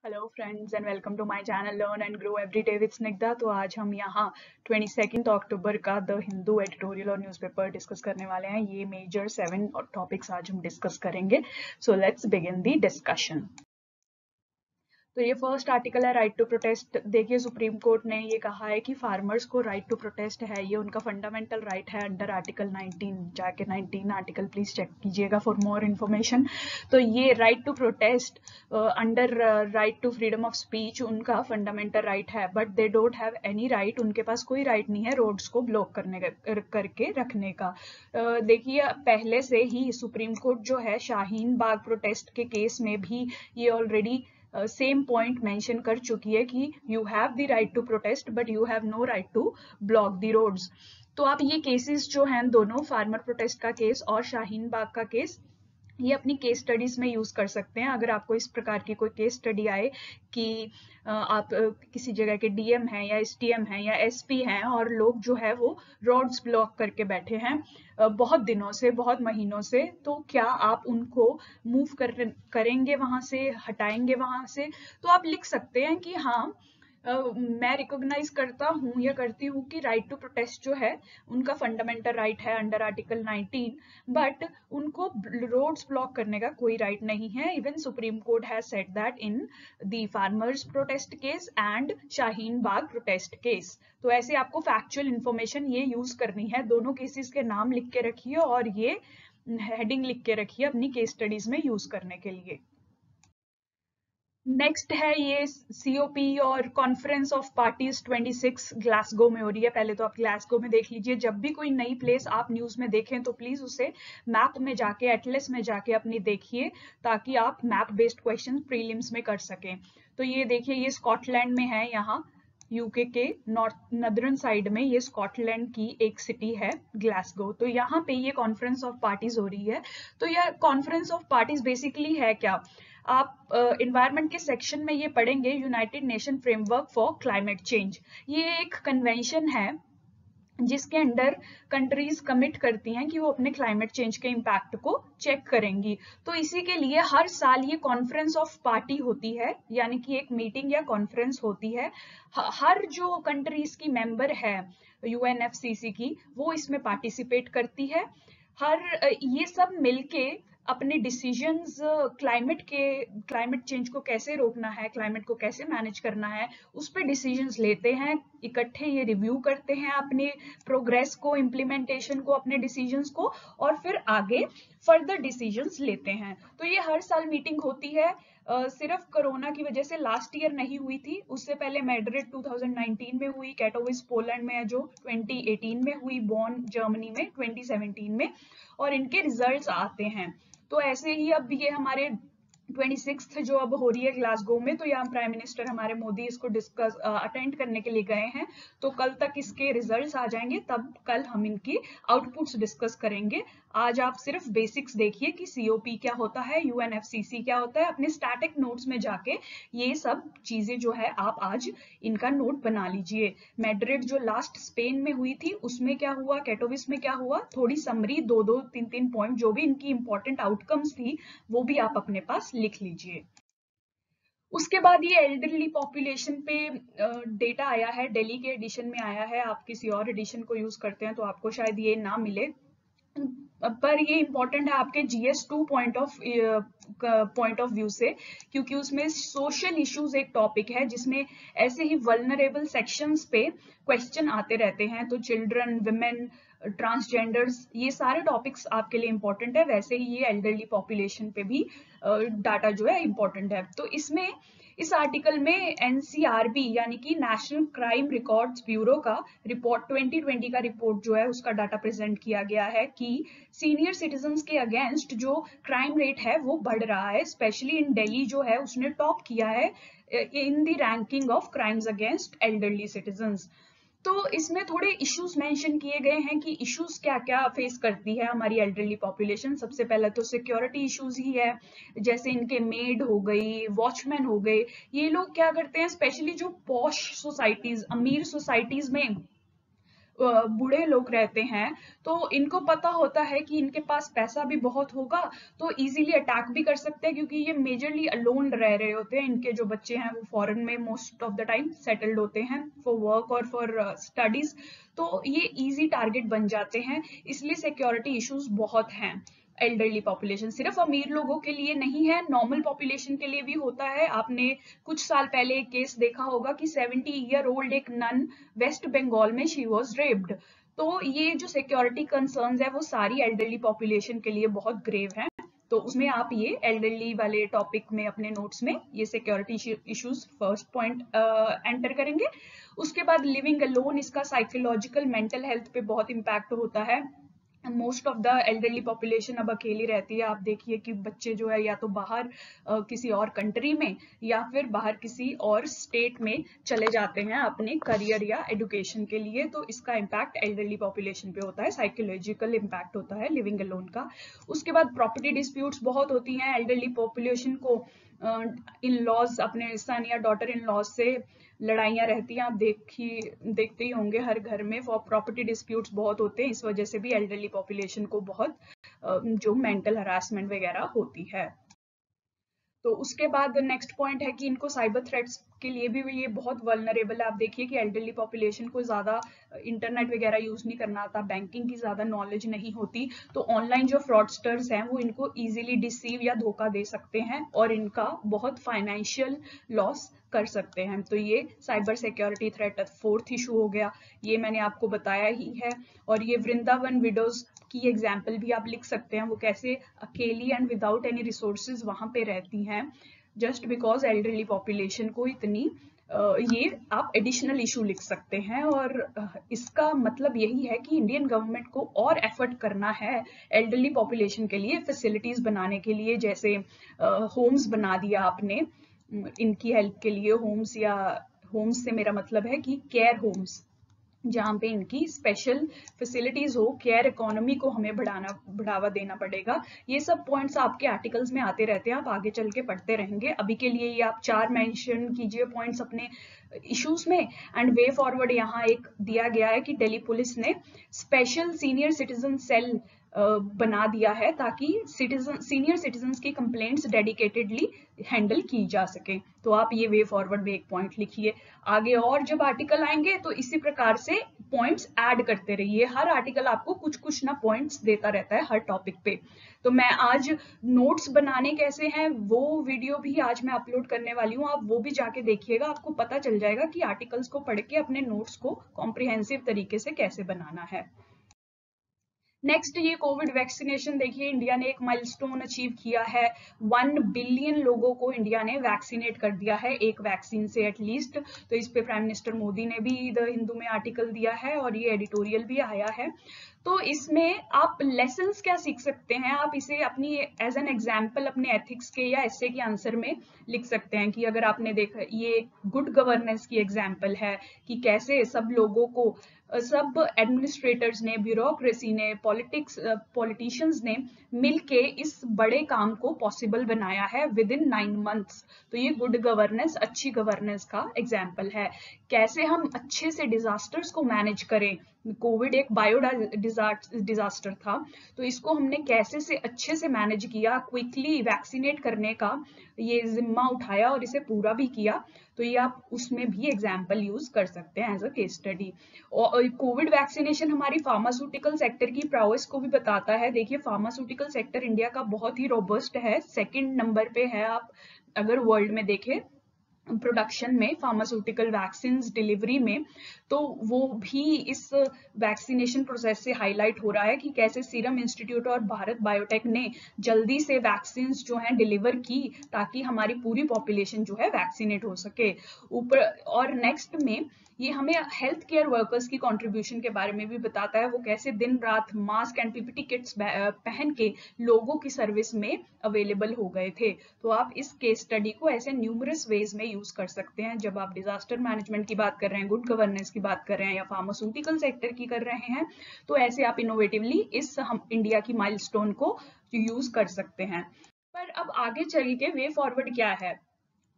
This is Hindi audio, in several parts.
Hello friends and welcome to my channel learn and grow everyday with Snigdha. तो आज हम यहाँ 22 अक्टूबर का द हिंदू एडिटोरियल और न्यूज़पेपर डिस्कस करने वाले हैं। ये मेजर 7 टॉपिक्स आज हम डिस्कस करेंगे। So let's begin the discussion. तो ये फर्स्ट आर्टिकल है राइट टू प्रोटेस्ट। देखिए, सुप्रीम कोर्ट ने ये कहा है कि फार्मर्स को राइट टू प्रोटेस्ट है, ये उनका फंडामेंटल राइट है अंडर आर्टिकल 19। जाके 19 आर्टिकल प्लीज चेक कीजिएगा फॉर मोर इन्फॉर्मेशन। तो ये right to protest under right to freedom of speech उनका फंडामेंटल राइट है, but they don't have any right, उनके पास कोई राइट नहीं है रोड्स को ब्लॉक करके रखने का। देखिए, पहले से ही सुप्रीम कोर्ट जो है शाहीन बाग प्रोटेस्ट के केस में भी ये ऑलरेडी सेम पॉइंट मेंशन कर चुकी है कि you have the right to protest but you have no right to block the roads. तो आप ये केसेस जो हैं दोनों, फार्मर प्रोटेस्ट का केस और शाहीन बाग का केस, ये अपनी केस स्टडीज में यूज कर सकते हैं। अगर आपको इस प्रकार की कोई केस स्टडी आए कि आप किसी जगह के डीएम हैं या एसटीएम हैं या एसपी हैं और लोग जो है वो रोड्स ब्लॉक करके बैठे हैं बहुत दिनों से, बहुत महीनों से, तो क्या आप उनको मूव करेंगे, वहां से हटाएंगे वहां से? तो आप लिख सकते हैं कि हाँ, मैं रिकॉग्नाइज करता हूँ या करती हूँ कि राइट टू प्रोटेस्ट जो है उनका फंडामेंटल राइट है अंडर आर्टिकल 19, बट उनको रोड्स ब्लॉक करने का कोई राइट नहीं है। Even supreme court has said that in the farmers protest case and Shaheen Bagh protest case. तो ऐसे आपको फैक्चुअल इंफॉर्मेशन ये यूज करनी है, दोनों केसेस के नाम लिख के रखिए और ये हेडिंग लिख के रखिए अपनी केस स्टडीज में यूज करने के लिए। नेक्स्ट है ये सीओपी और कॉन्फ्रेंस ऑफ पार्टीज 26 ग्लासगो में हो रही है। पहले तो आप ग्लासगो में देख लीजिए। जब भी कोई नई प्लेस आप न्यूज में देखें तो प्लीज उसे मैप में जाके, एटलस में जाके अपनी देखिए, ताकि आप मैप बेस्ड क्वेश्चन प्रीलिम्स में कर सकें। तो ये देखिए, ये स्कॉटलैंड में है, यहाँ यूके के नॉर्दर्न साइड में ये स्कॉटलैंड की एक सिटी है ग्लासगो। तो यहाँ पे ये कॉन्फ्रेंस ऑफ पार्टीज हो रही है। तो यह कॉन्फ्रेंस ऑफ पार्टीज बेसिकली है क्या? आप इन्वायरमेंट के सेक्शन में ये पढ़ेंगे, united nation framework for climate change. ये एक कन्वेंशन है जिसके अंडर कंट्रीज कमिट करती हैं कि वो अपने क्लाइमेट चेंज के इम्पैक्ट को चेक करेंगी। तो इसी के लिए हर साल ये कॉन्फ्रेंस ऑफ पार्टी होती है, यानी कि एक मीटिंग या कॉन्फ्रेंस होती है। हर जो कंट्रीज की मेंबर है यूएनएफसीसी की, वो इसमें पार्टिसिपेट करती है। ये सब मिलके अपने डिसीजंस क्लाइमेट चेंज को कैसे रोकना है, क्लाइमेट को कैसे मैनेज करना है, उस पर डिसीजंस लेते हैं इकट्ठे। ये रिव्यू करते हैं अपने प्रोग्रेस को, इम्प्लीमेंटेशन को, अपने डिसीजंस को, और फिर आगे फर्दर डिसीजंस लेते हैं। तो ये हर साल मीटिंग होती है। सिर्फ कोरोना की वजह से लास्ट ईयर नहीं हुई थी, उससे पहले मैड्रिड 2019 में हुई, कैटोविस पोलैंड में है जो 2018 में हुई, बॉन जर्मनी में 2017 में, और इनके रिजल्ट्स आते हैं। तो ऐसे ही अब ये हमारे 26 जो अब हो रही है ग्लासगो में, तो यहाँ प्राइम मिनिस्टर हमारे मोदी इसको डिस्कस अटेंड करने के लिए गए हैं। तो कल तक इसके रिजल्ट्स आ जाएंगे, तब कल हम इनकी आउटपुट्स डिस्कस करेंगे। आज आप सिर्फ बेसिक्स देखिए कि सीओपी क्या होता है, यूएनएफसीसी क्या होता है। अपने स्टैटिक नोट्स में जाके ये सब चीजें जो है आप आज इनका नोट बना लीजिए। मैड्रिड जो लास्ट स्पेन में हुई थी, उसमें क्या हुआ, कैटोविस में क्या हुआ, थोड़ी समरी, 2-2, 3-3 पॉइंट जो भी इनकी इंपॉर्टेंट आउटकम्स थी वो भी आप अपने पास लिख लीजिए। उसके बाद ये एल्डरली पॉपुलेशन पे डेटा आया है, दिल्ली के एडिशन में आया है। आप किसी और एडिशन को यूज करते हैं तो आपको शायद ये ना मिले, पर ये इंपॉर्टेंट है आपके GS2 पॉइंट ऑफ व्यू से, क्योंकि उसमें सोशल इश्यूज एक टॉपिक है जिसमें ऐसे ही वल्नरेबल सेक्शंस पे क्वेश्चन आते रहते हैं। तो चिल्ड्रन, विमेन, ट्रांसजेंडर्स, ये सारे टॉपिक्स आपके लिए इंपॉर्टेंट है। वैसे ही ये एल्डरली पॉपुलेशन पे भी डाटा जो है इंपॉर्टेंट है। तो इसमें इस आर्टिकल में एनसीआरबी यानी कि नेशनल क्राइम रिकॉर्ड्स ब्यूरो का रिपोर्ट 2020 का रिपोर्ट जो है उसका डाटा प्रेजेंट किया गया है कि सीनियर सिटीजन्स के अगेंस्ट जो क्राइम रेट है वो बढ़ रहा है। स्पेशली इन दिल्ली जो है उसने टॉप किया है in the ranking of crimes against elderly citizens. तो इसमें थोड़े इश्यूज मेंशन किए गए हैं कि इश्यूज क्या क्या फेस करती है हमारी एल्डरली पॉपुलेशन। सबसे पहले तो सिक्योरिटी इश्यूज ही है, जैसे इनके मेड हो गई, वॉचमैन हो गए। ये लोग क्या करते हैं, स्पेशली जो पॉश सोसाइटीज, अमीर सोसाइटीज में बूढ़े लोग रहते हैं, तो इनको पता होता है कि इनके पास पैसा भी बहुत होगा, तो इजीली अटैक भी कर सकते हैं, क्योंकि ये मेजरली अलोन रह रहे होते हैं। इनके जो बच्चे हैं वो फॉरेन में most of the time settled होते हैं फॉर वर्क और फॉर स्टडीज, तो ये इजी टारगेट बन जाते हैं। इसलिए सिक्योरिटी इश्यूज बहुत हैं। एल्डरली पॉपुलेशन सिर्फ अमीर लोगों के लिए नहीं है, नॉर्मल पॉपुलेशन के लिए भी होता है। आपने कुछ साल पहले एक केस देखा होगा कि 70-year-old एक नन वेस्ट बंगाल में शी वॉज रेप्ड। तो ये जो सिक्योरिटी कंसर्न्स है वो सारी एल्डरली पॉपुलेशन के लिए बहुत ग्रेव है। तो उसमें आप ये एल्डरली वाले टॉपिक में अपने नोट्स में ये security issues first point enter करेंगे। उसके बाद लिविंग अलोन, इसका साइकोलॉजिकल मेंटल हेल्थ पे बहुत इम्पैक्ट होता है। Most of the elderly population अब अकेली रहती है। आप देखिए कि बच्चे जो है या तो बाहर किसी और कंट्री में या फिर बाहर किसी और स्टेट में चले जाते हैं अपने करियर या एजुकेशन के लिए, तो इसका इम्पैक्ट एल्डरली पॉपुलेशन पे होता है, साइकोलॉजिकल इम्पैक्ट होता है लिविंग अलोन का। उसके बाद प्रॉपर्टी डिस्प्यूट्स बहुत होती हैं एल्डरली पॉपुलेशन को। इन लॉज, अपने सन या डॉटर इन लॉज से लड़ाइयाँ रहती हैं। आप देखते ही होंगे हर घर में फॉर प्रॉपर्टी डिस्प्यूट्स बहुत होते हैं। इस वजह से भी एल्डरली पॉपुलेशन को बहुत जो मेंटल हरासमेंट वगैरह होती है। तो उसके बाद नेक्स्ट पॉइंट है कि इनको साइबर थ्रेट्स के लिए भी ये बहुत वल्नरेबल है। आप देखिए कि एल्डरली पॉपुलेशन को ज़्यादा इंटरनेट वगैरह यूज़ नहीं करना आता, बैंकिंग की ज़्यादा नॉलेज नहीं होती, तो ऑनलाइन जो फ्रॉडस्टर्स हैं वो इनको ईजिली डिसीव या धोखा दे सकते हैं और इनका बहुत फाइनेंशियल लॉस कर सकते हैं। तो ये cyber security threat fourth issue हो गया, ये मैंने आपको बताया ही है। और ये वृंदावन विडोज की एग्जाम्पल भी आप लिख सकते हैं, वो कैसे अकेली एंड विदाउट एनी रिसोर्सेज वहां पे रहती हैं, जस्ट बिकॉज एल्डरली पॉपुलेशन को इतनी ये आप एडिशनल इशू लिख सकते हैं। और इसका मतलब यही है कि इंडियन गवर्नमेंट को और एफर्ट करना है एल्डरली पॉपुलेशन के लिए फैसिलिटीज बनाने के लिए, जैसे होम्स बना दिया आपने इनकी हेल्प के लिए। होम्स, या होम्स से मेरा मतलब है कि केयर होम्स, जहाँ पे इनकी स्पेशल फैसिलिटीज हो। केयर इकोनॉमी को हमें बढ़ावा देना पड़ेगा। ये सब पॉइंट्स आपके आर्टिकल्स में आते रहते हैं, आप आगे चल के पढ़ते रहेंगे। अभी के लिए ये आप 4 मेंशन कीजिए पॉइंट्स अपने इश्यूज में। एंड वे फॉरवर्ड यहाँ एक दिया गया है कि दिल्ली पुलिस ने स्पेशल सीनियर सिटीजन सेल बना दिया है ताकि सीनियर सिटीजन्स की कंप्लेंट्स डेडिकेटेडली हैंडल की जा सके। तो आप ये वे फॉरवर्ड में एक पॉइंट लिखिए। आगे और जब आर्टिकल आएंगे तो इसी प्रकार से पॉइंट्स ऐड करते रहिए। हर आर्टिकल आपको कुछ कुछ ना पॉइंट्स देता रहता है हर टॉपिक पे। तो मैं आज नोट्स बनाने कैसे हैं वो वीडियो भी आज मैं अपलोड करने वाली हूँ, आप वो भी जाके देखिएगा। आपको पता चल जाएगा कि आर्टिकल्स को पढ़ के अपने नोट्स को कॉम्प्रिहेंसिव तरीके से कैसे बनाना है। नेक्स्ट, ये कोविड वैक्सीनेशन देखिए, इंडिया ने एक माइलस्टोन अचीव किया है। 1 बिलियन लोगों को इंडिया ने वैक्सीनेट कर दिया है एक वैक्सीन से एटलीस्ट। तो इस पे प्राइम मिनिस्टर मोदी ने भी द हिंदू में आर्टिकल दिया है और ये एडिटोरियल भी आया है। तो इसमें आप लेसन्स क्या सीख सकते हैं, आप इसे अपनी एज एन एग्जाम्पल अपने एथिक्स के या एस्से के आंसर में लिख सकते हैं। कि अगर आपने देखा, ये गुड गवर्नेंस की एग्जाम्पल है कि कैसे सब लोगों को, सब एडमिनिस्ट्रेटर्स ने, ब्यूरोक्रेसी ने, पॉलिटिशियंस ने मिलके इस बड़े काम को पॉसिबल बनाया है विद इन 9 मंथ्स। तो ये गुड गवर्नेंस, अच्छी गवर्नेंस का एग्जाम्पल है। कैसे हम अच्छे से डिजास्टर्स को मैनेज करें। कोविड एक बायो डिजास्टर था, तो इसको हमने कैसे से अच्छे से मैनेज किया, क्विकली वैक्सीनेट करने का ये जिम्मा उठाया और इसे पूरा भी किया। तो ये आप उसमें भी एग्जाम्पल यूज कर सकते हैं एज अ केस स्टडी। और कोविड वैक्सीनेशन हमारी फार्मास्यूटिकल सेक्टर की प्राउस को भी बताता है। देखिए, फार्मास्यूटिकल सेक्टर इंडिया का बहुत ही रोबस्ट है, 2nd नंबर पे है आप अगर वर्ल्ड में देखें प्रोडक्शन में, फार्मास्यूटिकल वैक्सीन डिलीवरी में। तो वो भी इस वैक्सीनेशन प्रोसेस से हाईलाइट हो रहा है कि कैसे सीरम इंस्टीट्यूट और भारत बायोटेक ने जल्दी से वैक्सीन जो हैं डिलीवर की ताकि हमारी पूरी पॉपुलेशन जो है वैक्सीनेट हो सके। ऊपर और नेक्स्ट में ये हमें हेल्थ केयर वर्कर्स की कंट्रीब्यूशन के बारे में भी बताता है, वो कैसे दिन रात मास्क एंड पीपीटी किट्स पहन के लोगों की सर्विस में अवेलेबल हो गए थे। तो आप इस केस स्टडी को ऐसे न्यूमरस वेज में यूज कर सकते हैं जब आप डिजास्टर मैनेजमेंट की बात कर रहे हैं, गुड गवर्नेंस की बात कर रहे हैं या फार्मास्यूटिकल सेक्टर की कर रहे हैं। तो ऐसे आप इनोवेटिवली इस हम इंडिया की माइलस्टोन को यूज कर सकते हैं। पर अब आगे चल के वे फॉरवर्ड क्या है,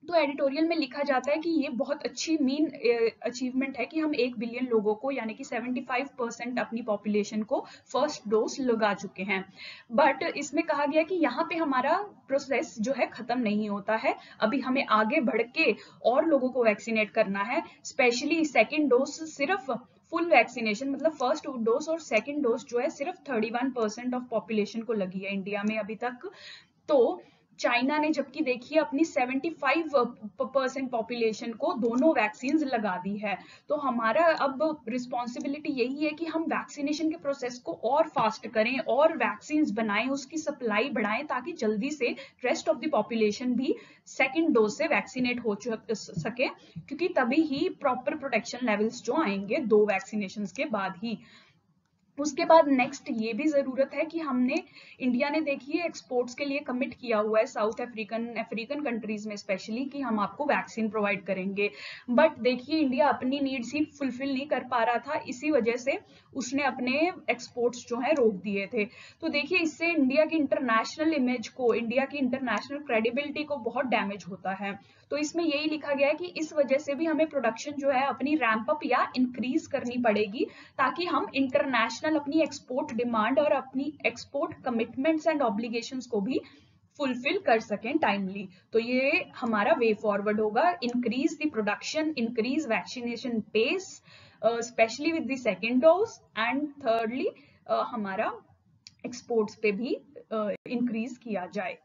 तो एडिटोरियल में लिखा जाता है कि ये बहुत अच्छी मीन अचीवमेंट है कि हम 1 बिलियन लोगों को यानी कि 75% अपनी पॉपुलेशन को फर्स्ट डोज लगा चुके हैं। बट इसमें कहा गया कि यहाँ पे हमारा प्रोसेस जो है खत्म नहीं होता है, अभी हमें आगे बढ़ के और लोगों को वैक्सीनेट करना है। स्पेशली सेकेंड डोज सिर्फ फुल वैक्सीनेशन मतलब फर्स्ट डोज और सेकेंड डोज जो है सिर्फ 31% ऑफ पॉपुलेशन को लगी है इंडिया में अभी तक। तो चाइना ने जबकि देखिए अपनी 75% पॉपुलेशन को दोनों वैक्सीन लगा दी है। तो हमारा अब रिस्पॉन्सिबिलिटी यही है कि हम वैक्सीनेशन के प्रोसेस को और फास्ट करें और वैक्सीन बनाएं, उसकी सप्लाई बढ़ाएं ताकि जल्दी से रेस्ट ऑफ द पॉपुलेशन भी सेकेंड डोज से वैक्सीनेट हो सके, क्योंकि तभी ही प्रॉपर प्रोटेक्शन लेवल्स जो आएंगे 2 वैक्सीनेशन के बाद ही। उसके बाद नेक्स्ट ये भी जरूरत है कि हमने इंडिया ने देखिए एक्सपोर्ट्स के लिए कमिट किया हुआ है साउथ अफ्रीकन कंट्रीज में स्पेशली कि हम आपको वैक्सीन प्रोवाइड करेंगे। बट देखिए इंडिया अपनी नीड्स ही फुलफिल नहीं कर पा रहा था, इसी वजह से उसने अपने एक्सपोर्ट्स जो है रोक दिए थे। तो देखिए इससे इंडिया की इंटरनेशनल इमेज को, इंडिया की इंटरनेशनल क्रेडिबिलिटी को बहुत डैमेज होता है। तो इसमें यही लिखा गया है कि इस वजह से भी हमें प्रोडक्शन जो है अपनी रैंप अप या इंक्रीज करनी पड़ेगी ताकि हम इंटरनेशनल अपनी एक्सपोर्ट डिमांड और अपनी एक्सपोर्ट कमिटमेंट्स एंड ऑब्लिगेशंस को भी फुलफिल कर सकें टाइमली। तो ये हमारा वे फॉरवर्ड होगा, increase the production, increase vaccination pace specially with the second dose, and thirdly हमारा एक्सपोर्ट्स पे भी इंक्रीज किया जाए।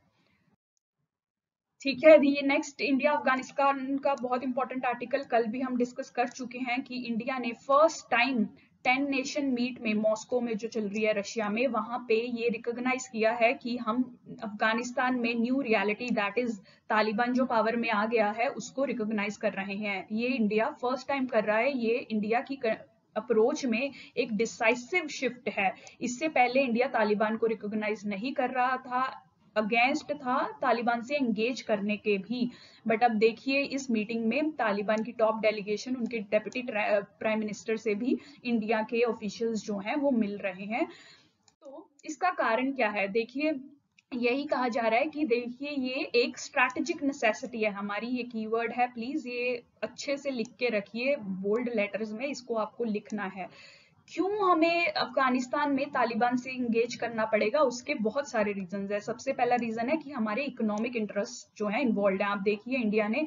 ठीक है, ये नेक्स्ट इंडिया अफगानिस्तान का बहुत इंपॉर्टेंट आर्टिकल कल भी हम डिस्कस कर चुके हैं कि इंडिया ने फर्स्ट टाइम 10 नेशन मीट में मॉस्को में जो चल रही है रशिया में, वहां पे ये रिकॉग्नाइज किया है कि हम अफगानिस्तान में new reality that is Taliban जो पावर में आ गया है उसको रिकॉग्नाइज कर रहे हैं। ये इंडिया फर्स्ट टाइम कर रहा है, ये इंडिया की अप्रोच में एक डिसाइसिव शिफ्ट है। इससे पहले इंडिया तालिबान को रिकॉग्नाइज नहीं कर रहा था, अगेंस्ट था तालिबान से एंगेज करने के भी। बट अब देखिए इस मीटिंग में तालिबान की टॉप डेलीगेशन, उनके डेप्यूटी प्राइम मिनिस्टर से भी इंडिया के ऑफिशियल्स जो हैं वो मिल रहे हैं। तो इसका कारण क्या है? देखिए यही कहा जा रहा है कि देखिए ये एक स्ट्रैटेजिक नेसेसिटी है हमारी, ये कीवर्ड है, प्लीज ये अच्छे से लिख के रखिए बोल्ड लेटर्स में, इसको आपको लिखना है। क्यों हमें अफगानिस्तान में तालिबान से इंगेज करना पड़ेगा? उसके बहुत सारे रीजंस है। सबसे पहला रीजन है कि हमारे इकोनॉमिक इंटरेस्ट जो है इन्वॉल्व है। आप देखिए इंडिया ने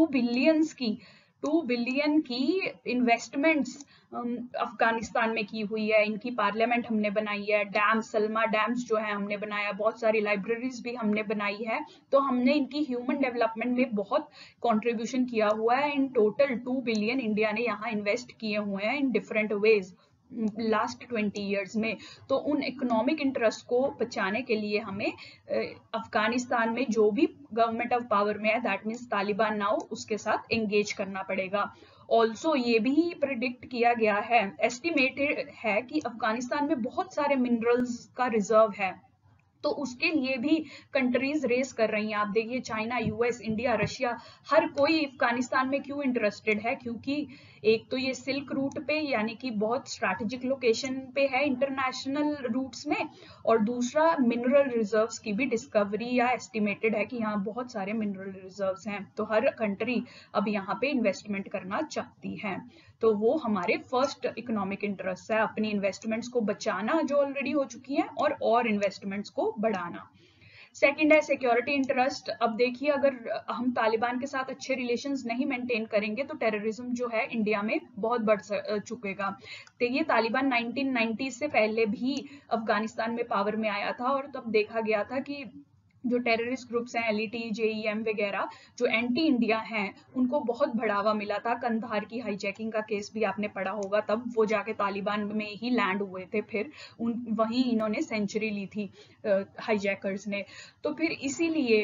2 बिलियन की इन्वेस्टमेंट्स अफगानिस्तान में की हुई है। इनकी पार्लियामेंट हमने बनाई है, डैम सलमा डैम्स जो है हमने बनाया, बहुत सारी लाइब्रेरीज भी हमने बनाई है। तो हमने इनकी ह्यूमन डेवलपमेंट में बहुत कंट्रीब्यूशन किया हुआ है। इन टोटल 2 बिलियन इंडिया ने यहाँ इन्वेस्ट किए हुए हैं in different ways last 20 years में। तो उन इकोनॉमिक इंटरेस्ट को बचाने के लिए हमें अफगानिस्तान में जो भी गवर्नमेंट ऑफ पावर में है दैट मीन्स तालिबान नाउ, उसके साथ एंगेज करना पड़ेगा। ऑल्सो ये भी प्रिडिक्ट किया गया है, एस्टिमेटेड है कि अफगानिस्तान में बहुत सारे मिनरल्स का रिजर्व है, तो उसके लिए भी कंट्रीज रेस कर रही हैं। आप देखिए चाइना, यूएस, इंडिया, रशिया, हर कोई अफगानिस्तान में क्यों इंटरेस्टेड है? क्योंकि एक तो ये सिल्क रूट पे यानी कि बहुत स्ट्रैटेजिक लोकेशन पे है इंटरनेशनल रूट्स में, और दूसरा मिनरल रिजर्व्स की भी डिस्कवरी या एस्टिमेटेड है कि यहाँ बहुत सारे मिनरल रिजर्व्स हैं। तो हर कंट्री अब यहाँ पे इन्वेस्टमेंट करना चाहती है। तो वो हमारे फर्स्ट इकोनॉमिक इंटरेस्ट है, अपनी इन्वेस्टमेंट्स को बचाना जो ऑलरेडी हो चुकी हैं और इन्वेस्टमेंट्स को बढ़ाना। सेकंड है सिक्योरिटी इंटरेस्ट। अब देखिए अगर हम तालिबान के साथ अच्छे रिलेशंस नहीं मेंटेन करेंगे तो टेररिज्म जो है इंडिया में बहुत बढ़ चुकेगा। देखिए तालिबान 1990 से पहले भी अफगानिस्तान में पावर में आया था और तब देखा गया था कि जो टेररिस्ट ग्रुप्स हैं एलईटी, जेईएम वगैरह जो एंटी इंडिया हैं उनको बहुत बढ़ावा मिला था। कंधार की हाईजैकिंग का केस भी आपने पढ़ा होगा, तब वो जाके तालिबान में ही लैंड हुए थे, फिर वहीं इन्होंने सेंचुरी ली थी हाईजैकर्स ने। तो फिर इसीलिए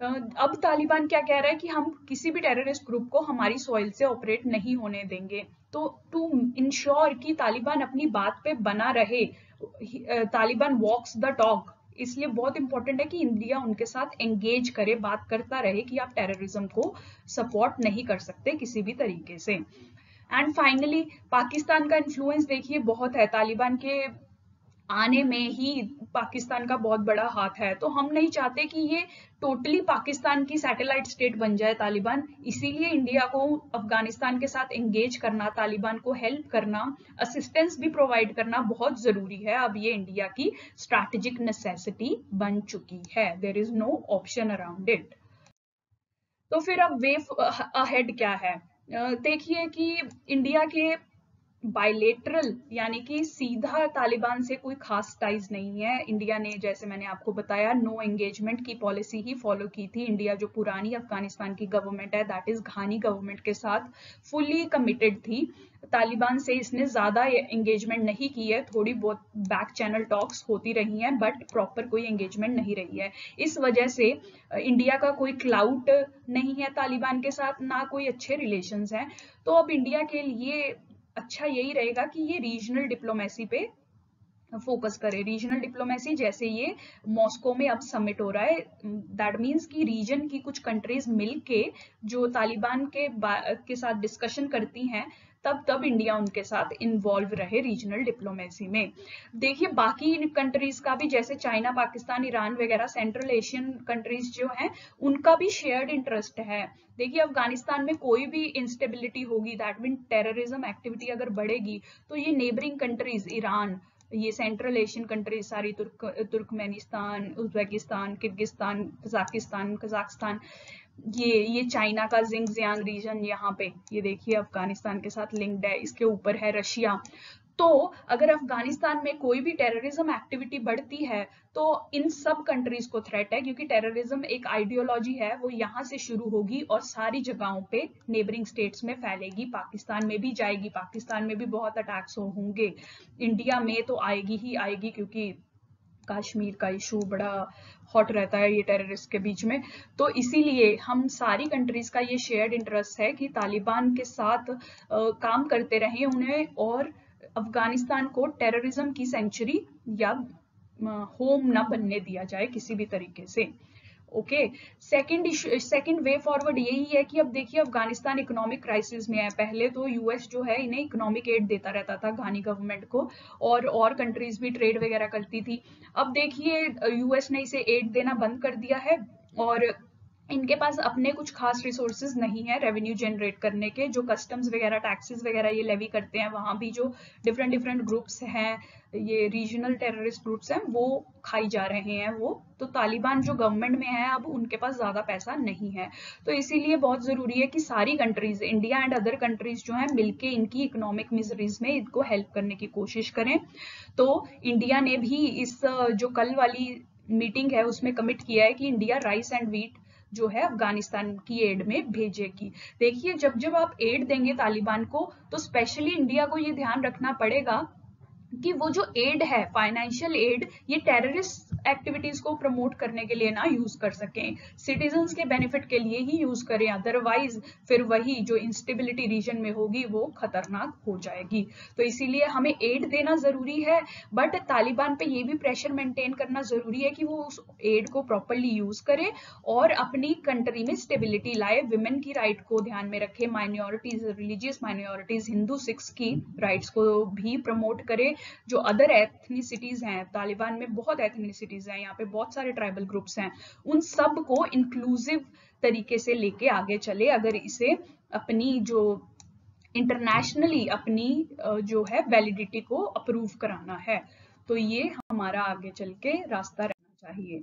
अब तालिबान क्या कह रहा है कि हम किसी भी टेररिस्ट ग्रुप को हमारी सॉइल से ऑपरेट नहीं होने देंगे। तो टू इंश्योर कि तालिबान अपनी बात पे बना रहे, तालिबान वॉक्स द टॉक, इसलिए बहुत इंपॉर्टेंट है कि इंडिया उनके साथ एंगेज करे, बात करता रहे कि आप टेररिज्म को सपोर्ट नहीं कर सकते किसी भी तरीके से। एंड फाइनली पाकिस्तान का इन्फ्लुएंस देखिए बहुत है तालिबान के आने में ही पाकिस्तान का बहुत बड़ा हाथ है। तो हम नहीं चाहते कि ये टोटली पाकिस्तान की सैटेलाइट स्टेट बन जाए तालिबान। इसीलिए इंडिया को अफगानिस्तान के साथ एंगेज करना, तालिबान को हेल्प करना, असिस्टेंस भी प्रोवाइड करना बहुत जरूरी है। अब ये इंडिया की स्ट्रैटेजिक नेसेसिटी बन चुकी है। There is no option around it. तो फिर अब वे अहेड क्या है? देखिए कि इंडिया के बायलेटरल यानी कि सीधा तालिबान से कोई खास टाइज नहीं है। इंडिया ने, जैसे मैंने आपको बताया, नो एंगेजमेंट की पॉलिसी ही फॉलो की थी। इंडिया जो पुरानी अफगानिस्तान की गवर्नमेंट है, दैट इज घानी गवर्नमेंट के साथ फुली कमिटेड थी। तालिबान से इसने ज्यादा एंगेजमेंट नहीं की है, थोड़ी बहुत बैक चैनल टॉक्स होती रही हैं, बट प्रॉपर कोई एंगेजमेंट नहीं रही है। इस वजह से इंडिया का कोई क्लाउट नहीं है तालिबान के साथ, ना कोई अच्छे रिलेशंस हैं। तो अब इंडिया के लिए अच्छा यही रहेगा कि ये रीजनल डिप्लोमेसी पे फोकस करे। रीजनल डिप्लोमेसी, जैसे ये मॉस्को में अब समिट हो रहा है, दैट मीन्स कि रीजन की कुछ कंट्रीज मिलके जो तालिबान के साथ डिस्कशन करती हैं, तब इंडिया उनके साथ इन्वॉल्व रहे रीजनल डिप्लोमेसी में। देखिए बाकी कंट्रीज का भी, जैसे चाइना, पाकिस्तान, ईरान वगैरह सेंट्रल एशियन कंट्रीज जो हैं, उनका भी शेयर्ड इंटरेस्ट है। देखिए अफगानिस्तान में कोई भी इंस्टेबिलिटी होगी, दैट मीन टेररिज्म एक्टिविटी अगर बढ़ेगी, तो ये नेबरिंग कंट्रीज, ईरान, ये सेंट्रल एशियन कंट्रीज सारी, तुर्कमेनिस्तान, उज्बेकिस्तान, किर्गिस्तान, कजाकिस्तान, ये चाइना का जिंगजियांग रीजन, यहाँ पे ये देखिए अफगानिस्तान के साथ लिंक्ड है। इसके ऊपर है रशिया। तो अगर अफगानिस्तान में कोई भी टेररिज्म एक्टिविटी बढ़ती है, तो इन सब कंट्रीज को थ्रेट है, क्योंकि टेररिज्म एक आइडियोलॉजी है, वो यहाँ से शुरू होगी और सारी जगहों पे नेबरिंग स्टेट्स में फैलेगी, पाकिस्तान में भी जाएगी, पाकिस्तान में भी बहुत अटैक्स होंगे, इंडिया में तो आएगी ही आएगी, क्योंकि कश्मीर का इशू बड़ा हॉट रहता है ये टेररिस्ट के बीच में। तो इसीलिए हम सारी कंट्रीज का ये शेयर्ड इंटरेस्ट है कि तालिबान के साथ काम करते रहें उन्हें, और अफगानिस्तान को टेररिज्म की सेंचुरी या होम ना बनने दिया जाए किसी भी तरीके से। ओके, सेकंड वे फॉरवर्ड यही है कि अब देखिए अफगानिस्तान इकोनॉमिक क्राइसिस में है। पहले तो यूएस जो है इन्हें इकोनॉमिक एड देता रहता था, घानी गवर्नमेंट को, और कंट्रीज भी ट्रेड वगैरह करती थी। अब देखिए यूएस ने इसे एड देना बंद कर दिया है, और इनके पास अपने कुछ खास रिसोर्सेज नहीं है रेवेन्यू जनरेट करने के। जो कस्टम्स वगैरह, टैक्सेस वगैरह ये लेवी करते हैं, वहां भी जो डिफरेंट ग्रुप्स हैं, ये रीजनल टेररिस्ट ग्रुप्स हैं, वो खाई जा रहे हैं वो। तो तालिबान जो गवर्नमेंट में है, अब उनके पास ज्यादा पैसा नहीं है। तो इसीलिए बहुत जरूरी है कि सारी countries, India and other countries जो है, मिलके इनकी इकोनॉमिक मिजरीज में इनको हेल्प करने की कोशिश करें। तो इंडिया ने भी इस जो कल वाली मीटिंग है उसमें कमिट किया है कि इंडिया राइस एंड व्हीट जो है अफगानिस्तान की एड में भेजेगी। देखिए जब आप एड देंगे तालिबान को, तो स्पेशली इंडिया को ये ध्यान रखना पड़ेगा कि वो जो एड है, फाइनेंशियल एड, ये टेररिस्ट एक्टिविटीज को प्रमोट करने के लिए ना यूज कर सकें, सिटीजन्स के बेनिफिट के लिए ही यूज करें। अदरवाइज फिर वही जो इंस्टेबिलिटी रीजन में होगी वो खतरनाक हो जाएगी। तो इसीलिए हमें एड देना जरूरी है, बट तालिबान पे ये भी प्रेशर मेंटेन करना जरूरी है कि वो उस एड को प्रॉपरली यूज करे और अपनी कंट्री में स्टेबिलिटी लाए, विमेन की राइट को ध्यान में रखे, minorities, religious minorities, Hindu, Sikhs की राइट्स को भी प्रमोट करे। जो अदर एथनिसिटीज हैं, तालिबान में बहुत एथनिसिटीज हैं, यहाँ पे बहुत सारे ट्राइबल ग्रुप्स हैं, उन सब को इंक्लूसिव तरीके से लेके आगे चले, अगर इसे अपनी जो इंटरनेशनली अपनी जो है वैलिडिटी को अप्रूव कराना है। तो ये हमारा आगे चल के रास्ता रहना चाहिए।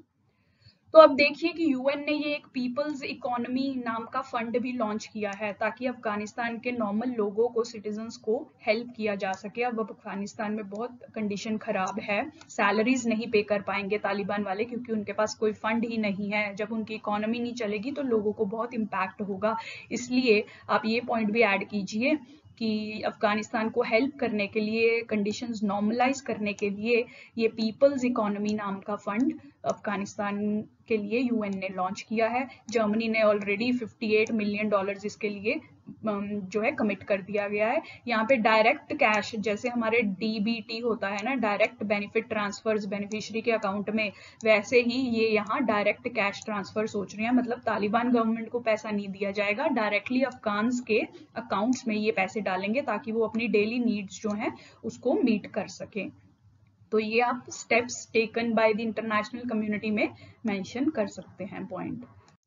तो अब देखिए कि यूएन ने ये एक पीपल्स इकोनॉमी नाम का फंड भी लॉन्च किया है, ताकि अफगानिस्तान के नॉर्मल लोगों को, सिटीजन्स को हेल्प किया जा सके। अब अफगानिस्तान में बहुत कंडीशन खराब है, सैलरीज नहीं पे कर पाएंगे तालिबान वाले, क्योंकि उनके पास कोई फंड ही नहीं है। जब उनकी इकोनॉमी नहीं चलेगी तो लोगों को बहुत इम्पैक्ट होगा। इसलिए आप ये पॉइंट भी ऐड कीजिए कि अफगानिस्तान को हेल्प करने के लिए, कंडीशंस नॉर्मलाइज करने के लिए, ये पीपल्स इकोनॉमी नाम का फंड अफगानिस्तान के लिए यूएन ने लॉन्च किया है। जर्मनी ने ऑलरेडी $58 मिलियन इसके लिए जो है कमिट कर दिया गया है। यहाँ पे डायरेक्ट कैश, जैसे हमारे डीबीटी होता है ना, डायरेक्ट बेनिफिट ट्रांसफर्स बेनिफिशियरी के अकाउंट में, वैसे ही ये यहाँ डायरेक्ट कैश ट्रांसफर सोच रहे हैं। मतलब तालिबान गवर्नमेंट को पैसा नहीं दिया जाएगा, डायरेक्टली अफगान्स के अकाउंट्स में ये पैसे डालेंगे, ताकि वो अपनी डेली नीड्स जो हैं उसको मीट कर सके। तो ये आप steps taken by the international community में मेंशन कर सकते हैं पॉइंट।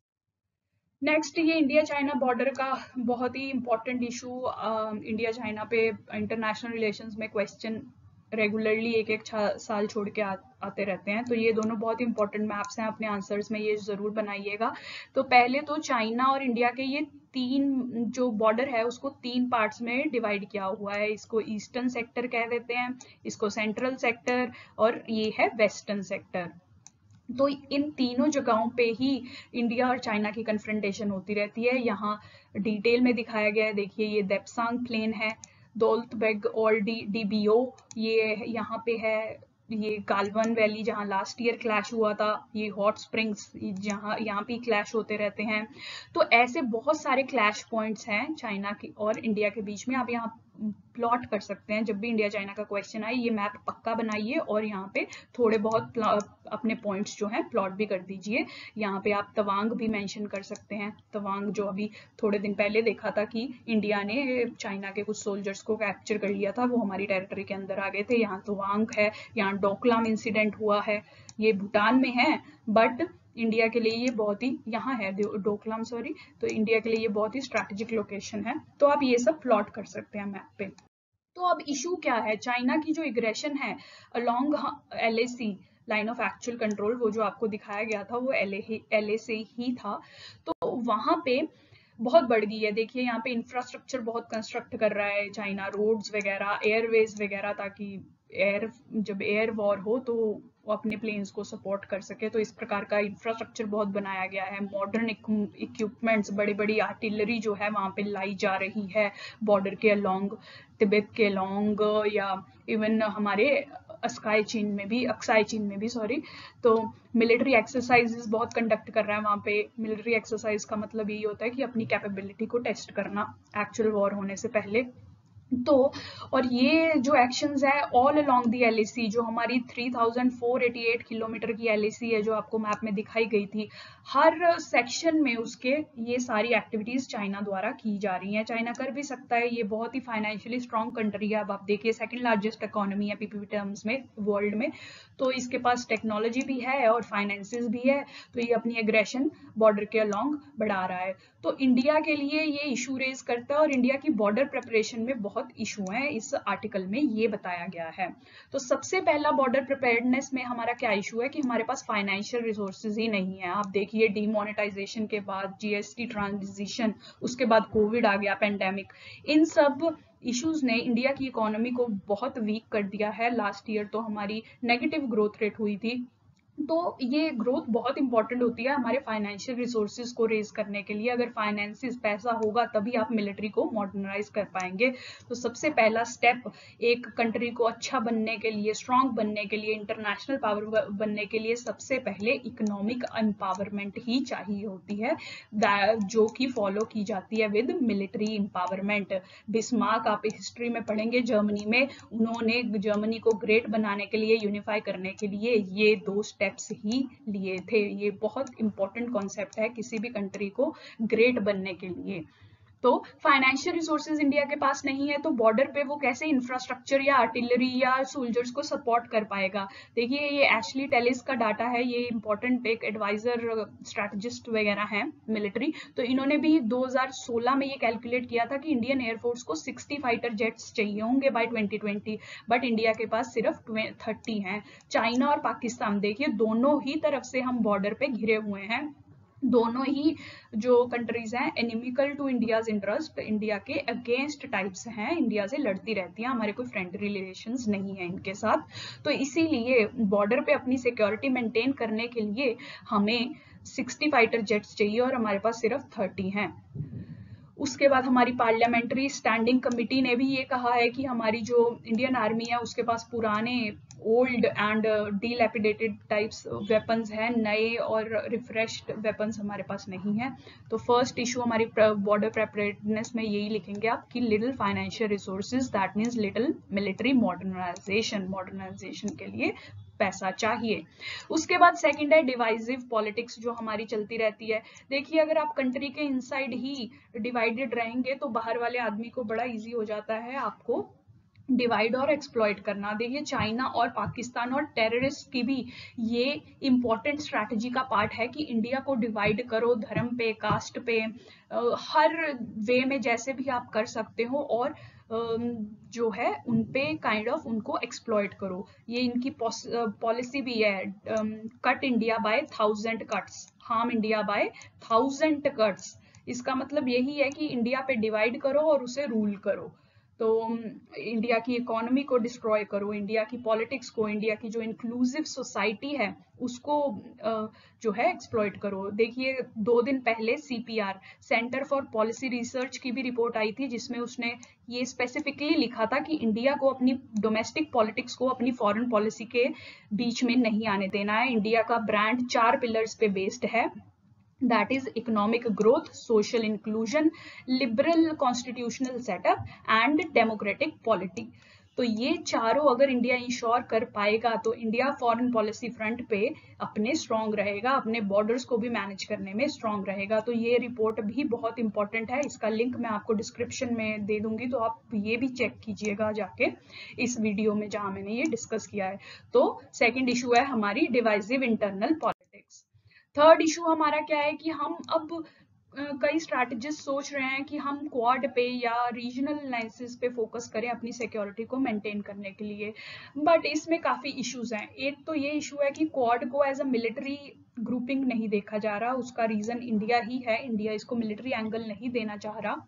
नेक्स्ट, ये इंडिया चाइना बॉर्डर का बहुत ही इंपॉर्टेंट इशू, इंडिया चाइना पे इंटरनेशनल रिलेशंस में क्वेश्चन रेगुलरली एक एक साल छोड़ के आते रहते हैं। तो ये दोनों बहुत इंपॉर्टेंट मैप्स हैं, अपने आंसर्स में ये जरूर बनाइएगा। तो पहले तो चाइना और इंडिया के ये तीन जो बॉर्डर है उसको तीन पार्ट्स में डिवाइड किया हुआ है। इसको ईस्टर्न सेक्टर कह देते हैं, इसको सेंट्रल सेक्टर, और ये है वेस्टर्न सेक्टर। तो इन तीनों जगहों पे ही इंडिया और चाइना की कन्फ्रंटेशन होती रहती है। यहाँ डिटेल में दिखाया गया है, देखिए ये देप्सांग प्लेन है, दौलत बेग और डीबीओ ये यहाँ पे है, ये गालवन वैली जहाँ लास्ट ईयर क्लैश हुआ था, ये हॉट स्प्रिंग्स जहाँ यहाँ पे क्लैश होते रहते हैं। तो ऐसे बहुत सारे क्लैश पॉइंट्स हैं चाइना की और इंडिया के बीच में। आप यहाँ प्लॉट कर सकते हैं, जब भी इंडिया चाइना का क्वेश्चन आए ये मैप पक्का बनाइए और यहाँ पे थोड़े बहुत अपने पॉइंट्स जो हैं प्लॉट भी कर दीजिए। यहाँ पे आप तवांग भी मेंशन कर सकते हैं, तवांग जो अभी थोड़े दिन पहले देखा था कि इंडिया ने चाइना के कुछ सोल्जर्स को कैप्चर कर लिया था, वो हमारी टेरिटरी के अंदर आ गए थे। यहाँ तवांग है, यहाँ डोकलाम इंसिडेंट हुआ है, ये भूटान में है, बट इंडिया के लिए ये बहुत ही, यहाँ है डोकलाम सॉरी, तो इंडिया के लिए ये बहुत ही स्ट्रैटेजिक लोकेशन है। तो आप ये सब प्लॉट कर सकते हैं मैप पे। तो अब इशू क्या है, चाइना की जो एग्रेशन है along LAC line of actual control, वो जो आपको दिखाया गया था वो LA से ही था, तो वहां पे बहुत बढ़ गई है। देखिए यहाँ पे इंफ्रास्ट्रक्चर बहुत कंस्ट्रक्ट कर रहा है चाइना, रोड्स वगैरह, एयरवेज वगैरह, ताकि जब एयर वॉर हो तो वो अपने प्लेन्स को सपोर्ट कर सके। तो इस प्रकार का इंफ्रास्ट्रक्चर बहुत बनाया गया है, मॉडर्न इक्विपमेंट्स, बड़ी बड़ी आर्टिलरी जो है वहां पे लाई जा रही है बॉर्डर के अलोंग, तिब्बत के अलोंग, या इवन हमारे अक्साई चीन में भी सॉरी। तो मिलिट्री एक्सरसाइजेस बहुत कंडक्ट कर रहा है वहां पे। मिलिट्री एक्सरसाइज का मतलब यही होता है कि अपनी कैपेबिलिटी को टेस्ट करना एक्चुअल वॉर होने से पहले। तो और ये जो एक्शंस है ऑल अलोंग दी LAC, जो हमारी 3488 किलोमीटर की LAC है जो आपको मैप में दिखाई गई थी, हर सेक्शन में उसके ये सारी एक्टिविटीज चाइना द्वारा की जा रही हैं। चाइना कर भी सकता है, ये बहुत ही फाइनेंशियली स्ट्रॉन्ग कंट्री है। अब आप देखिए सेकंड लार्जेस्ट इकोनॉमी है PPP टर्म्स में वर्ल्ड में, तो इसके पास टेक्नोलॉजी भी है और फाइनेंसेस भी है, तो ये अपनी एग्रेशन बॉर्डर के अलोंग बढ़ा रहा है। तो इंडिया के लिए ये इशू रेज करता है और इंडिया की बॉर्डर प्रिपरेशन में बहुत इशू है, इस आर्टिकल में ये बताया गया है। तो सबसे पहला बॉर्डर प्रिपेयर्डनेस में हमारा क्या इशू है कि हमारे पास फाइनेंशियल रिसोर्सेज ही नहीं है। आप देखिए डीमोनेटाइजेशन के बाद GST ट्रांजिशन, उसके बाद कोविड आ गया, पेंडेमिक, इन सब इश्यूज ने इंडिया की इकोनॉमी को बहुत वीक कर दिया है। लास्ट ईयर तो हमारी नेगेटिव ग्रोथ रेट हुई थी। तो ये ग्रोथ बहुत इंपॉर्टेंट होती है हमारे फाइनेंशियल रिसोर्सेज को रेज करने के लिए। अगर फाइनेंसिस पैसा होगा तभी आप मिलिट्री को मॉडर्नाइज कर पाएंगे। तो सबसे पहला स्टेप एक कंट्री को अच्छा बनने के लिए, स्ट्रांग बनने के लिए, इंटरनेशनल पावर बनने के लिए सबसे पहले इकोनॉमिक एम्पावरमेंट ही चाहिए होती है, जो कि फॉलो की जाती है विद मिलिट्री एम्पावरमेंट। बिस्मार्क आप हिस्ट्री में पढ़ेंगे, जर्मनी में उन्होंने जर्मनी को ग्रेट बनाने के लिए, यूनिफाई करने के लिए ये 2 स्टेप्स ही लिए थे। ये बहुत इंपॉर्टेंट कॉन्सेप्ट है किसी भी कंट्री को ग्रेट बनने के लिए। तो फाइनेंशियल रिसोर्सेज इंडिया के पास नहीं है, तो बॉर्डर पे वो कैसे इंफ्रास्ट्रक्चर या आर्टिलरी या सोल्जर्स को सपोर्ट कर पाएगा। देखिए ये एशली टेलिस का डाटा है, ये इंपॉर्टेंट एक एडवाइजर स्ट्रैटेजिस्ट वगैरह हैं मिलिट्री, तो इन्होंने भी 2016 में ये कैलकुलेट किया था कि इंडियन एयरफोर्स को 60 फाइटर जेट्स चाहिए होंगे बाय 2020, बट इंडिया के पास सिर्फ 30 हैं। चाइना और पाकिस्तान देखिए दोनों ही तरफ से हम बॉर्डर पे घिरे हुए हैं, दोनों ही जो कंट्रीज हैं inimical to India's interest, India के अगेंस्ट टाइप्स हैं, इंडिया से लड़ती रहती हैं, हमारे कोई फ्रेंडली रिलेशंस नहीं है इनके साथ। तो इसीलिए बॉर्डर पे अपनी सिक्योरिटी मेंटेन करने के लिए हमें 60 फाइटर जेट्स चाहिए और हमारे पास सिर्फ 30 हैं। उसके बाद हमारी पार्लियामेंट्री स्टैंडिंग कमिटी ने भी ये कहा है कि हमारी जो इंडियन आर्मी है उसके पास पुराने old and dilapidated types weapons हैं, नए और रिफ्रेश्ड वेपन्स हमारे पास नहीं है। तो फर्स्ट इशू हमारी बॉर्डर प्रिपेयर्डनेस में यही लिखेंगे आप कि little financial resources, that means little military modernisation के लिए पैसा चाहिए। उसके बाद सेकंड है डिवाइसिव पॉलिटिक्स जो हमारी चलती रहती है। देखिए अगर आप कंट्री के इनसाइड ही डिवाइडेड रहेंगे तो बाहर वाले आदमी को बड़ा इजी हो जाता है आपको डिवाइड और एक्सप्लॉइट करना। देखिए चाइना और पाकिस्तान और टेररिस्ट की भी ये इंपॉर्टेंट स्ट्रैटेजी का पार्ट है कि इंडिया को डिवाइड करो, धर्म पे, कास्ट पे, हर वे में जैसे भी आप कर सकते हो, और जो है उन पे काइंड ऑफ उनको एक्सप्लॉइट करो। ये इनकी पॉलिसी भी है, cut India by 1000 cuts, harm India by 1000 cuts. इसका मतलब यही है कि इंडिया पे डिवाइड करो और उसे रूल करो। तो इंडिया की इकोनॉमी को डिस्ट्रॉय करो, इंडिया की पॉलिटिक्स को, इंडिया की जो इंक्लूसिव सोसाइटी है उसको जो है एक्सप्लॉइट करो। देखिए 2 दिन पहले CPR, centre for policy research की भी रिपोर्ट आई थी, जिसमें उसने ये स्पेसिफिकली लिखा था कि इंडिया को अपनी डोमेस्टिक पॉलिटिक्स को अपनी फॉरेन पॉलिसी के बीच में नहीं आने देना है। इंडिया का ब्रांड 4 पिलर्स पे बेस्ड है, that is economic growth, social inclusion, liberal constitutional setup and democratic polity। तो ये चारों अगर इंडिया इंश्योर कर पाएगा तो इंडिया फॉरेन पॉलिसी फ्रंट पे अपने स्ट्रांग रहेगा, अपने बॉर्डर्स को भी मैनेज करने में स्ट्रांग रहेगा। तो ये रिपोर्ट भी बहुत इंपॉर्टेंट है, इसका लिंक मैं आपको डिस्क्रिप्शन में दे दूंगी, तो आप ये भी चेक कीजिएगा जाके इस वीडियो में जहां मैंने ये डिस्कस किया है। तो सेकेंड इशू है हमारी divisive internal politics. Third issue हमारा क्या है कि हम अब कई स्ट्रैटेजिस्ट सोच रहे हैं कि हम क्वाड पे या रीजनल अलायंसेस पे फोकस करें अपनी सिक्योरिटी को मेंटेन करने के लिए, बट इसमें काफी इश्यूज हैं। एक तो ये इशू है कि क्वाड को एज अ मिलिट्री ग्रुपिंग नहीं देखा जा रहा, उसका रीजन इंडिया ही है, इंडिया इसको मिलिट्री एंगल नहीं देना चाह रहा।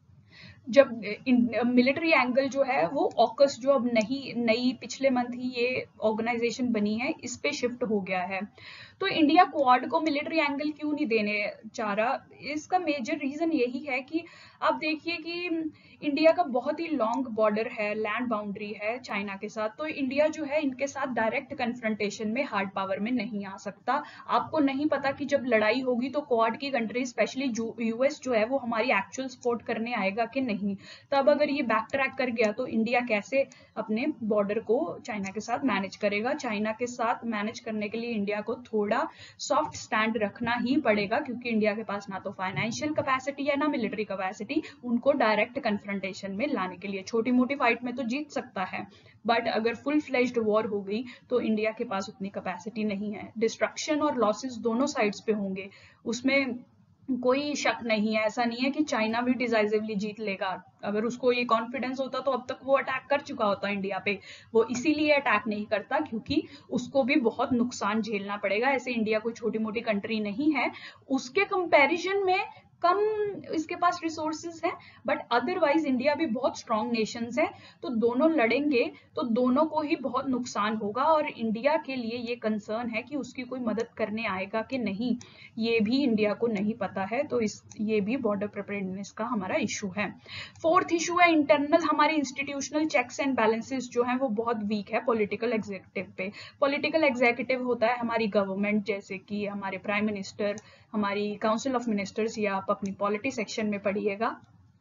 जब मिलिट्री एंगल जो है वो ऑकस जो अब नई पिछले मंथ ही ये ऑर्गेनाइजेशन बनी है, इस पे शिफ्ट हो गया है। तो इंडिया क्वाड को मिलिट्री एंगल क्यों नहीं देने चाह रहा, इसका मेजर रीजन यही है कि आप देखिए कि इंडिया का बहुत ही लॉन्ग बॉर्डर है, लैंड बाउंड्री है चाइना के साथ। तो इंडिया जो है इनके साथ डायरेक्ट कन्फ्रंटेशन में हार्ड पावर में नहीं आ सकता। आपको नहीं पता कि जब लड़ाई होगी तो क्वाड की कंट्री स्पेशली यूएस जो है वो हमारी एक्चुअल सपोर्ट करने आएगा कि नहीं। तब अगर ये बैक ट्रैक कर गया तो इंडिया कैसे अपने बॉर्डर को चाइना के साथ मैनेज करेगा। चाइना के साथ मैनेज करने के लिए इंडिया को थोड़ा सॉफ्ट स्टैंड रखना ही पड़ेगा, क्योंकि इंडिया के पास ना तो फाइनेंशियल कैपेसिटी है ना मिलिट्री कैपेसिटी उनको डायरेक्ट कन्फ्रंटेशन में लाने के लिए। छोटी मोटी फाइट में तो जीत सकता है, बट अगर फुल फ्लेज्ड वॉर हो गई तो इंडिया के पास उतनी कैपेसिटी नहीं है। डिस्ट्रक्शन और लॉसेस दोनों साइड्स पे होंगे, उसमें कोई शक नहीं है। ऐसा नहीं है कि चाइना भी डिसाइसिवली जीत लेगा, अगर उसको ये कॉन्फिडेंस होता तो अब तक वो अटैक कर चुका होता इंडिया पे। वो इसीलिए अटैक नहीं करता क्योंकि उसको भी बहुत नुकसान झेलना पड़ेगा। ऐसे इंडिया कोई छोटी मोटी कंट्री नहीं है, उसके कंपैरिजन में कम इसके पास रिसोर्सेज हैं, बट अदरवाइज इंडिया भी बहुत स्ट्रॉन्ग नेशंस है। तो दोनों लड़ेंगे तो दोनों को ही बहुत नुकसान होगा, और इंडिया के लिए ये कंसर्न है कि उसकी कोई मदद करने आएगा कि नहीं, ये भी इंडिया को नहीं पता है। तो ये भी बॉर्डर प्रिपेयर्डनेस का हमारा इशू है। फोर्थ इशू है इंटरनल, हमारे इंस्टीट्यूशनल चेक्स एंड बैलेंसेस जो हैं वो बहुत वीक है पॉलिटिकल एग्जीक्यूटिव पे। पॉलिटिकल एग्जीक्यूटिव होता है हमारी गवर्नमेंट, जैसे कि हमारे प्राइम मिनिस्टर, हमारी काउंसिल ऑफ मिनिस्टर्स, या आप अपनी पॉलिटी सेक्शन में पढ़िएगा।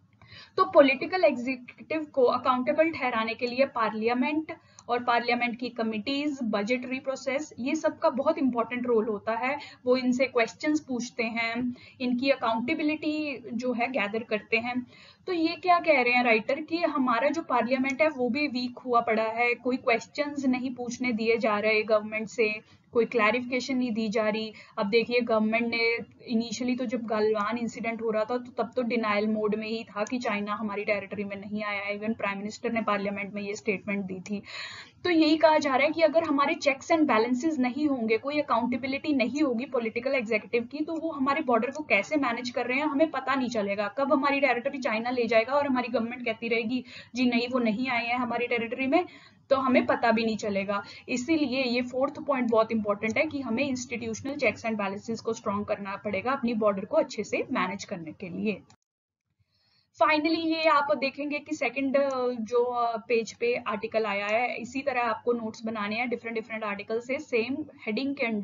तो पॉलिटिकल एग्जीक्यूटिव को अकाउंटेबल ठहराने के लिए पार्लियामेंट और पार्लियामेंट की कमिटीज, बजटरी प्रोसेस, ये सब का बहुत इंपॉर्टेंट रोल होता है। वो इनसे क्वेश्चंस पूछते हैं, इनकी अकाउंटेबिलिटी जो है गैदर करते हैं। तो ये क्या कह रहे हैं राइटर कि हमारा जो पार्लियामेंट है वो भी वीक हुआ पड़ा है, कोई क्वेश्चंस नहीं पूछने दिए जा रहे गवर्नमेंट से, कोई क्लैरिफिकेशन नहीं दी जा रही। अब देखिए गवर्नमेंट ने इनिशियली तो जब गलवान इंसिडेंट हो रहा था तो तब तो डिनायल मोड में ही था कि चाइना हमारी टेरिटरी में नहीं आया। इवन प्राइम मिनिस्टर ने पार्लियामेंट में ये स्टेटमेंट दी थी। तो यही कहा जा रहा है कि अगर हमारे चेक्स एंड बैलेंसेस नहीं होंगे, कोई अकाउंटेबिलिटी नहीं होगी पॉलिटिकल एग्जीक्यूटिव की, तो वो हमारे बॉर्डर को कैसे मैनेज कर रहे हैं हमें पता नहीं चलेगा। कब हमारी टेरिटरी चाइना ले जाएगा और हमारी गवर्नमेंट कहती रहेगी जी नहीं वो नहीं आए हैं हमारी टेरिटरी में, तो हमें पता भी नहीं चलेगा। इसीलिए ये फोर्थ पॉइंट बहुत इंपॉर्टेंट है कि हमें इंस्टीट्यूशनल चेक्स एंड बैलेंसेस को स्ट्रॉन्ग करना पड़ेगा अपनी बॉर्डर को अच्छे से मैनेज करने के लिए। फाइनली ये आप देखेंगे कि सेकंड जो पेज पे आर्टिकल आया है, इसी तरह आपको नोट्स बनाने हैं डिफरेंट डिफरेंट आर्टिकल से, सेम हेडिंग के अंडर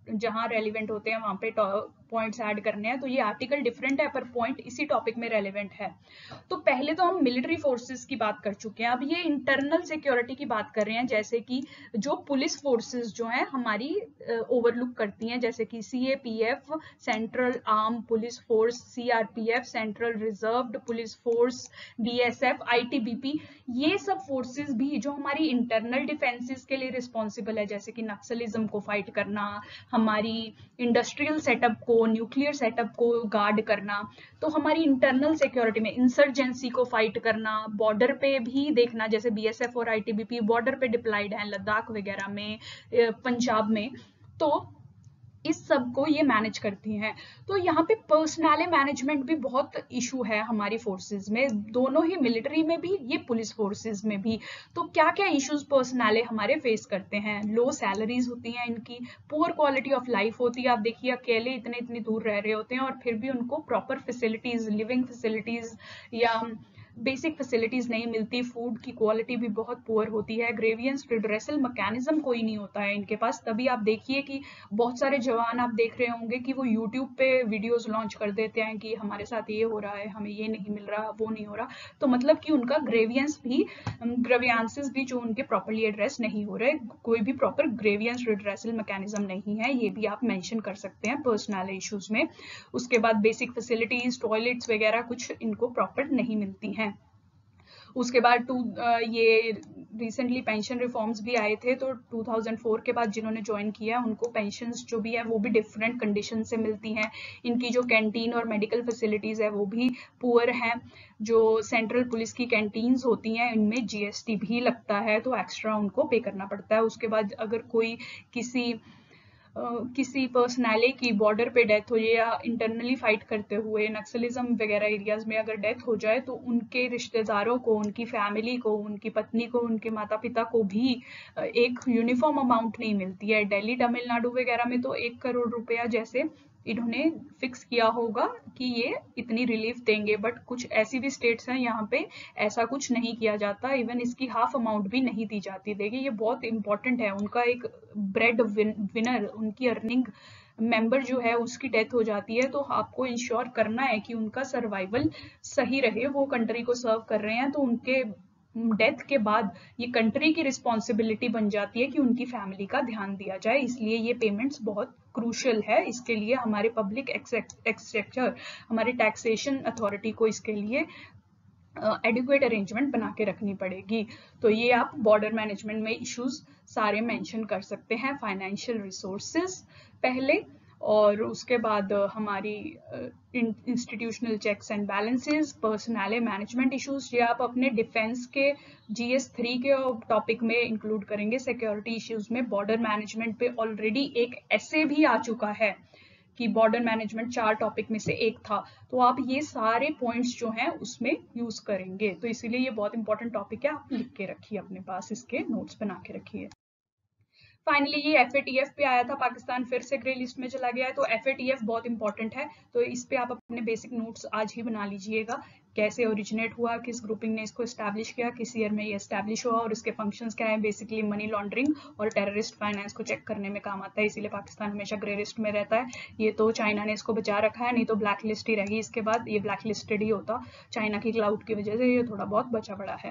जहाँ रेलिवेंट होते हैं वहां पे पॉइंट्स ऐड करने हैं। तो ये आर्टिकल डिफरेंट है पर पॉइंट इसी टॉपिक में रेलिवेंट है। तो पहले तो हम मिलिट्री फोर्सेस की बात कर चुके हैं, अब ये इंटरनल सिक्योरिटी की बात कर रहे हैं, जैसे कि जो पुलिस फोर्सेस जो हैं हमारी ओवरलुक करती हैं, जैसे कि CAPF central arm police force, CRPF central reserved police force, BSF, ITBP, ये सब फोर्सेस भी जो हमारी इंटरनल डिफेंसेस के लिए रिस्पॉन्सिबल है, जैसे कि नक्सलिज्म को फाइट करना, हमारी इंडस्ट्रियल सेटअप को, न्यूक्लियर सेटअप को गार्ड करना, तो हमारी इंटरनल सिक्योरिटी में इंसर्जेंसी को फाइट करना, बॉर्डर पे भी देखना, जैसे बीएसएफ और आईटीबीपी बॉर्डर पे डिप्लॉयड है लद्दाख वगैरह में, पंजाब में, तो इस सब को ये मैनेज करती हैं। तो यहाँ पे पर्सनैले मैनेजमेंट भी बहुत इशू है हमारी फोर्सेस में, दोनों ही मिलिट्री में भी, ये पुलिस फोर्सेस में भी। तो क्या क्या इश्यूज पर्सनैले हमारे फेस करते हैं? लो सैलरीज होती हैं इनकी, पुअर क्वालिटी ऑफ लाइफ होती है, आप देखिए अकेले इतनी दूर रह रहे होते हैं और फिर भी उनको प्रॉपर फैसिलिटीज, लिविंग फैसिलिटीज या बेसिक फैसिलिटीज नहीं मिलती, फूड की क्वालिटी भी बहुत पुअर होती है, ग्रेवियंस रिड्रेसल मैकेनिज्म कोई नहीं होता है इनके पास। तभी आप देखिए कि बहुत सारे जवान आप देख रहे होंगे कि वो यूट्यूब पे वीडियोस लॉन्च कर देते हैं कि हमारे साथ ये हो रहा है, हमें ये नहीं मिल रहा, वो नहीं हो रहा। तो मतलब कि उनका ग्रेवियंसेस भी जो उनके प्रॉपरली एड्रेस नहीं हो रहे, कोई भी प्रॉपर ग्रेवियंस रिड्रेसल मैकेनिज्म नहीं है, ये भी आप मेंशन कर सकते हैं पर्सनल इश्यूज में। उसके बाद बेसिक फैसिलिटीज, टॉयलेट्स वगैरह कुछ इनको प्रॉपर नहीं मिलती हैं। उसके बाद ये रिसेंटली पेंशन रिफॉर्म्स भी आए थे, तो 2004 के बाद जिन्होंने ज्वाइन किया उनको पेंशन्स जो भी है वो भी डिफरेंट कंडीशन से मिलती हैं। इनकी जो कैंटीन और मेडिकल फैसिलिटीज है वो भी पुअर हैं। जो सेंट्रल पुलिस की कैंटीन्स होती हैं इनमें जीएसटी भी लगता है, तो एक्स्ट्रा उनको पे करना पड़ता है। उसके बाद अगर कोई किसी पर्सनैले की बॉर्डर पे डेथ हो जाए या इंटरनली फाइट करते हुए नक्सलिज्म वगैरह एरियाज में अगर डेथ हो जाए, तो उनके रिश्तेदारों को, उनकी फैमिली को, उनकी पत्नी को, उनके माता पिता को भी एक यूनिफॉर्म अमाउंट नहीं मिलती है। दिल्ली, तमिलनाडु वगैरह में तो 1 करोड़ रुपया जैसे इन्होंने फिक्स किया होगा कि ये इतनी रिलीफ देंगे, बट कुछ ऐसी भी स्टेट्स हैं यहाँ पे ऐसा कुछ नहीं किया जाता, इवन इसकी हाफ अमाउंट भी नहीं दी जाती। देखिए ये बहुत इंपॉर्टेंट है, उनका एक ब्रेड विनर, उनकी अर्निंग मेंबर जो है उसकी डेथ हो जाती है, तो आपको इंश्योर करना है कि उनका सर्वाइवल सही रहे। वो कंट्री को सर्व कर रहे हैं, तो उनके डेथ के बाद ये कंट्री की रिस्पॉन्सिबिलिटी बन जाती है कि उनकी फैमिली का ध्यान दिया जाए, इसलिए ये पेमेंट्स बहुत क्रूशियल है। इसके लिए हमारे पब्लिक एक्सचेकर, हमारे टैक्सेशन अथॉरिटी को इसके लिए एडिक्वेट अरेंजमेंट बना के रखनी पड़ेगी। तो ये आप बॉर्डर मैनेजमेंट में इश्यूज सारे मेंशन कर सकते हैं। फाइनेंशियल रिसोर्सेज पहले, और उसके बाद हमारी institutional checks and balances, personnel management issues, ये आप अपने डिफेंस के GS3 के टॉपिक में इंक्लूड करेंगे। सिक्योरिटी इश्यूज में बॉर्डर मैनेजमेंट पे ऑलरेडी एक ऐसे भी आ चुका है कि बॉर्डर मैनेजमेंट 4 टॉपिक में से एक था, तो आप ये सारे पॉइंट्स जो हैं उसमें यूज करेंगे। तो इसीलिए ये बहुत इंपॉर्टेंट टॉपिक है, आप लिख के रखिए अपने पास, इसके नोट्स बना के रखिए। फाइनली ये FATF पे आया था, पाकिस्तान फिर से ग्रे लिस्ट में चला गया है, तो FATF बहुत इंपॉर्टेंट है, तो इस पे आप अपने बेसिक नोट्स आज ही बना लीजिएगा। कैसे ओरिजिनेट हुआ, किस ग्रुपिंग ने इसको एस्टैब्लिश किया, किस ईयर में ये एस्टैब्लिश हुआ और इसके फंक्शंस क्या है। बेसिकली मनी लॉन्ड्रिंग और टेररिस्ट फाइनेंस को चेक करने में काम आता है, इसीलिए पाकिस्तान हमेशा ग्रे लिस्ट में रहता है। ये तो चाइना ने इसको बचा रखा है, नहीं तो ब्लैक लिस्ट ही रहेगी इसके बाद, ये ब्लैक लिस्टेड ही होता। चाइना की क्लाउड की वजह से ये थोड़ा बहुत बचा पड़ा है।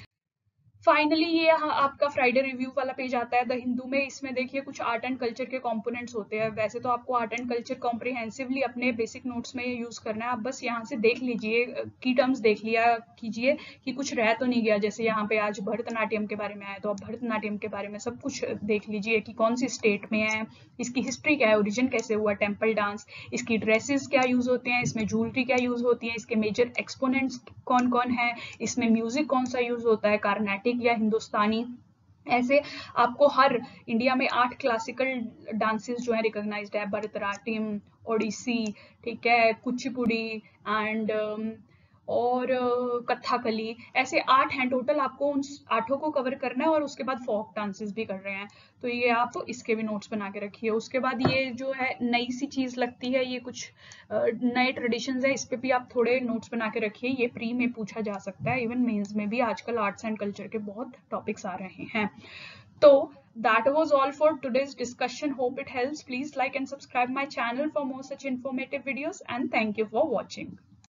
फाइनली ये आपका फ्राइडे रिव्यू वाला पेज आता है द हिंदू में। इसमें देखिए कुछ आर्ट एंड कल्चर के कंपोनेंट्स होते हैं। वैसे तो आपको आर्ट एंड कल्चर कॉम्प्रिहेंसिवली अपने बेसिक नोट्स में यूज करना है, आप बस यहाँ से देख लीजिए, की टर्म्स देख लिया कीजिए कि कुछ रह तो नहीं गया। जैसे यहाँ पे आज भरतनाट्यम के बारे में आया, तो आप भरतनाट्यम के बारे में सब कुछ देख लीजिए कि कौन सी स्टेट में है, इसकी हिस्ट्री क्या है, ओरिजिन कैसे हुआ, टेम्पल डांस, इसकी ड्रेसेस क्या यूज होते हैं, इसमें ज्वेलरी क्या यूज होती है, इसके मेजर एक्सपोनेंट्स कौन कौन है, इसमें म्यूजिक कौन सा यूज होता है, कार्नेटिक या हिंदुस्तानी। ऐसे आपको हर इंडिया में 8 क्लासिकल डांसेस जो है रिकॉग्नाइज्ड है, भरतनाट्यम, ओडिसी, ठीक है, कुचिपुड़ी एंड और कथकली, ऐसे 8 हैं टोटल। आपको उन 8 को कवर करना है और उसके बाद फोक डांसेस भी कर रहे हैं, तो ये आप इसके भी नोट्स बना के रखिए। उसके बाद ये जो है नई सी चीज लगती है, ये कुछ नए ट्रेडिशंस है, इस पे भी आप थोड़े नोट्स बना के रखिए। ये प्री में पूछा जा सकता है, इवन मेंस में भी आजकल आर्ट्स एंड कल्चर के बहुत टॉपिक्स आ रहे हैं। तो that was all for today's discussion. Hope it helps. Please like and subscribe my channel for more such informative videos, and thank you for watching.